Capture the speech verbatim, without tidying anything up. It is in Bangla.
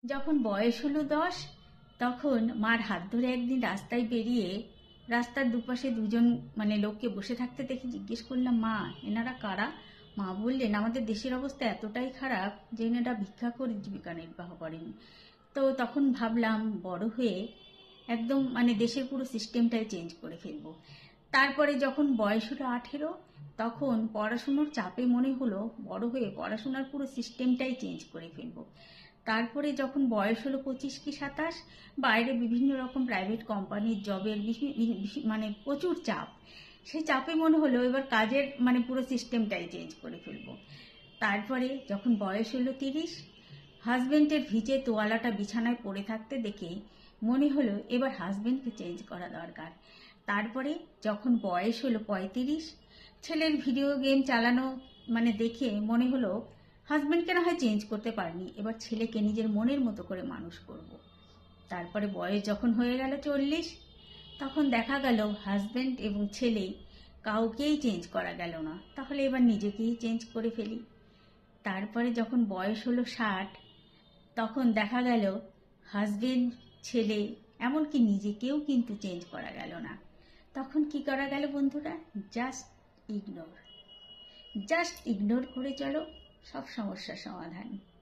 যখন বয়স হলো দশ, তখন মার হাত ধরে একদিন রাস্তায় বেরিয়ে রাস্তার দুপাশে দুজন মানে লোককে বসে থাকতে দেখে জিজ্ঞেস করলাম, মা এনারা কারা? মা বললেন, আমাদের দেশের অবস্থা এতটাই খারাপ যে এনারা ভিক্ষা করে জীবিকা নির্বাহ করেন। তো তখন ভাবলাম বড় হয়ে একদম মানে দেশের পুরো সিস্টেমটাই চেঞ্জ করে ফেলবো। তারপরে যখন বয়স হলো আঠেরো, তখন পড়াশুনোর চাপে মনে হলো বড় হয়ে পড়াশোনার পুরো সিস্টেমটাই চেঞ্জ করে ফেলবো। তারপরে যখন বয়স হলো পঁচিশ কি সাতাশ, বাইরে বিভিন্ন রকম প্রাইভেট কোম্পানির জবের মানে প্রচুর চাপ, সেই চাপে মনে হলো এবার কাজের মানে পুরো সিস্টেমটাই চেঞ্জ করে ফেলবো। তারপরে যখন বয়স হলো তিরিশ, হাজবেন্ডের ভিজে তোয়ালাটা বিছানায় পড়ে থাকতে দেখে মনে হলো এবার হাজবেন্ডকে চেঞ্জ করা দরকার। তারপরে যখন বয়স হলো পঁয়ত্রিশ, ছেলের ভিডিও গেম চালানো মানে দেখে মনে হলো হাজবেন্ডকে না হয় চেঞ্জ করতে পারিনি, এবার ছেলেকে নিজের মনের মতো করে মানুষ করব। তারপরে বয়স যখন হয়ে গেল চল্লিশ, তখন দেখা গেল হাজবেন্ড এবং ছেলে কাউকেই চেঞ্জ করা গেল না, তাহলে এবার নিজেকেই চেঞ্জ করে ফেলি। তারপরে যখন বয়স হলো ষাট, তখন দেখা গেল হাজবেন্ড, ছেলে, এমনকি নিজেকেও কিন্তু চেঞ্জ করা গেল না। তখন কি করা গেল বন্ধুরা? Just ignore. জাস্ট ইগনোর করে চলো, সব সমস্যার সমাধান।